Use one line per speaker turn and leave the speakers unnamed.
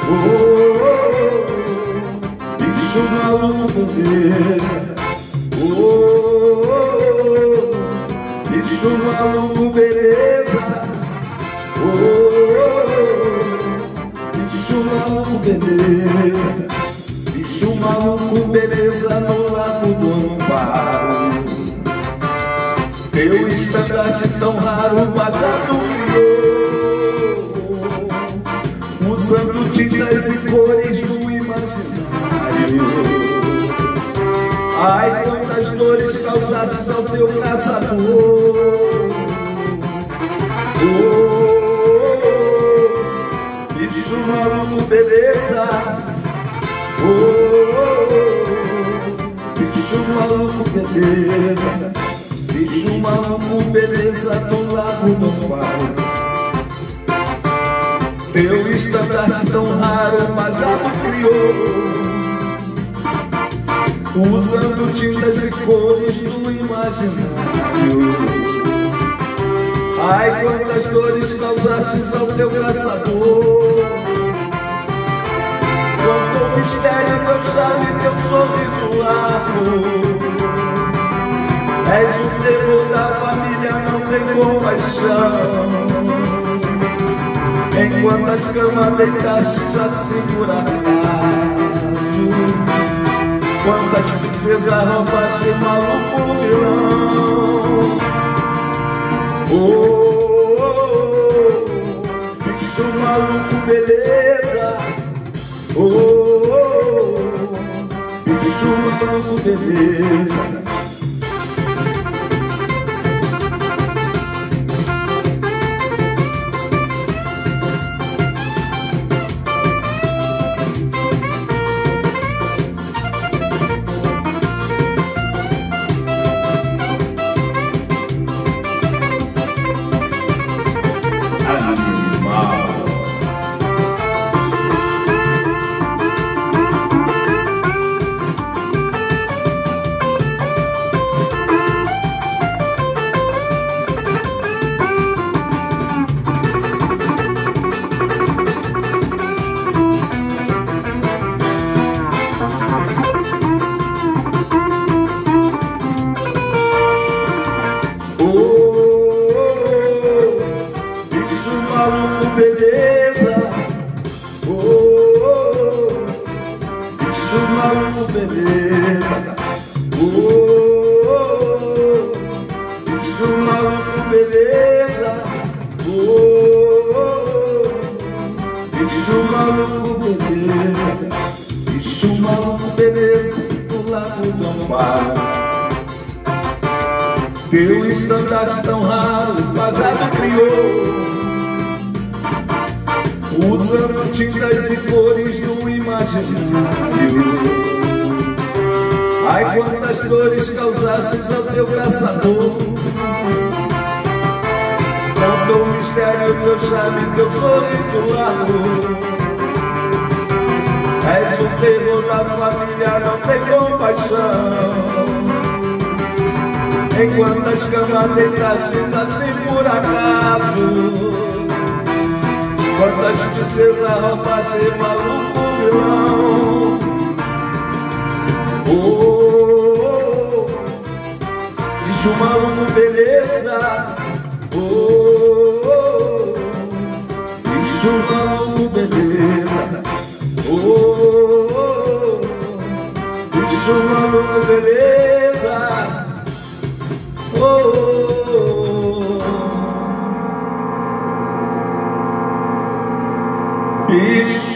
Bicho maluco, beleza. Bicho maluco, beleza. Bicho maluco, beleza. Bicho maluco, beleza, no Lago do Amparo. Teu estandarte tão raro, o Machado criou, usando tintas e cores do imaginário. Ai, quantas dores causastes ao teu caçador. Bicho maluco, beleza. Bicho maluco, beleza. Bicho maluco, beleza, do Lago do Amparo. Teu estandarte tão raro, o Machado criou, usando tintas e cores do imaginário. Ai, quantas dores causastes ao teu caçador. Quanto mistério, teu charme, teu sorriso largo. És o terror da família, não tem compaixão. Em quantas camas deitastes assim por acaso. Quantas princesas roupas de maluco vilão. Bicho maluco, beleza. Bicho maluco, beleza. Beleza, bicho maluco, beleza, bicho maluco, beleza, bicho maluco, beleza, bicho maluco, beleza, do Lago do Amparo. Teu estandarte tão raro, o Machado criou, usando tintas e cores do imaginário. Ai, quantas dores causastes ao teu caçador. Tanto mistério, teu charme, teu sorriso largo. És o terror da família, não tem compaixão. Em quantas camas deitastes assim por acaso. Quantas princesas roupas de maluco vilão. Bicho maluco, beleza. Bicho maluco, beleza. Bicho maluco, beleza. Bicho